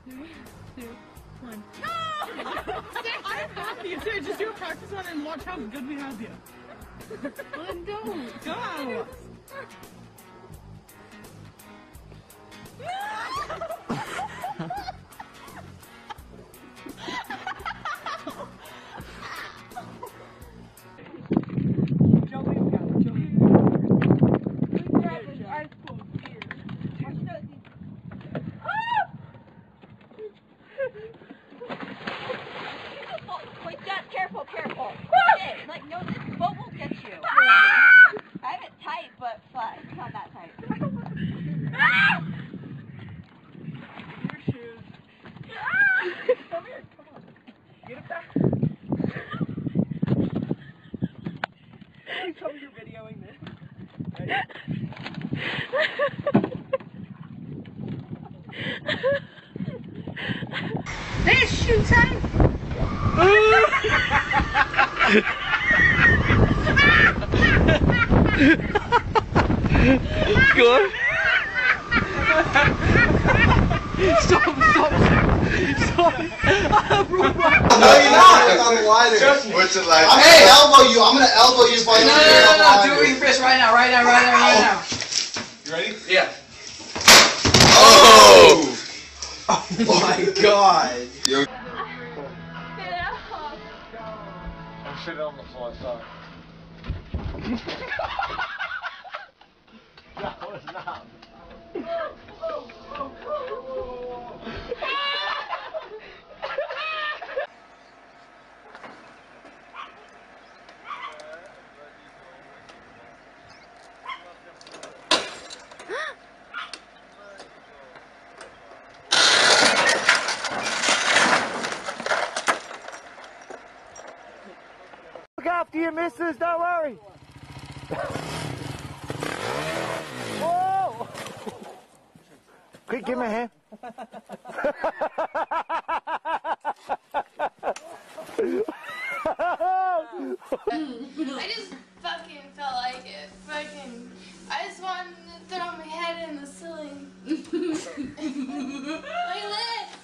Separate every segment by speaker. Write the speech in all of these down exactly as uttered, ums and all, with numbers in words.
Speaker 1: Three, two, one. No! I'm happy. So just do a practice one and watch how good we have you. Well, then don't. Go!
Speaker 2: Careful, careful. Okay, like, no, this boat will get you. I have it tight, but flat. It's not that tight.
Speaker 1: Your shoes. Come here, come on. Get it back. Please tell me you're videoing this. Ready? There's shoe time.
Speaker 3: Go on. Stop, stop, stop. No, you're not.
Speaker 4: On the lighter. What's it like? I'm hey, gonna elbow you. I'm gonna elbow you by
Speaker 3: no,
Speaker 4: the
Speaker 3: no, no, no, no. Do it with your fist right now, right now, right now, right now.
Speaker 4: You ready?
Speaker 3: Yeah.
Speaker 4: Oh! Oh my god. Yo.
Speaker 5: I'm sitting on the floor, sorry. That was not.
Speaker 6: Look after your missus, don't worry. Whoa! Quick, give me a hand.
Speaker 7: I just fucking felt like it. Fucking, I just wanted to throw my head in the ceiling. Like this.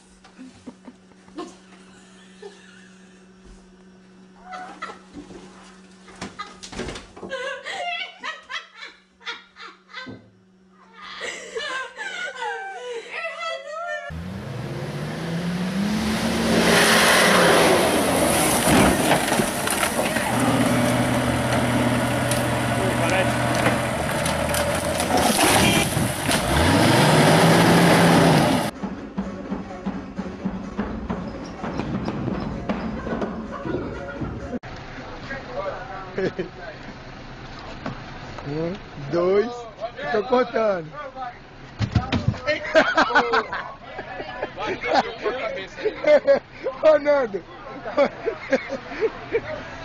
Speaker 6: Um, dois, tô contando. Ô, Nando.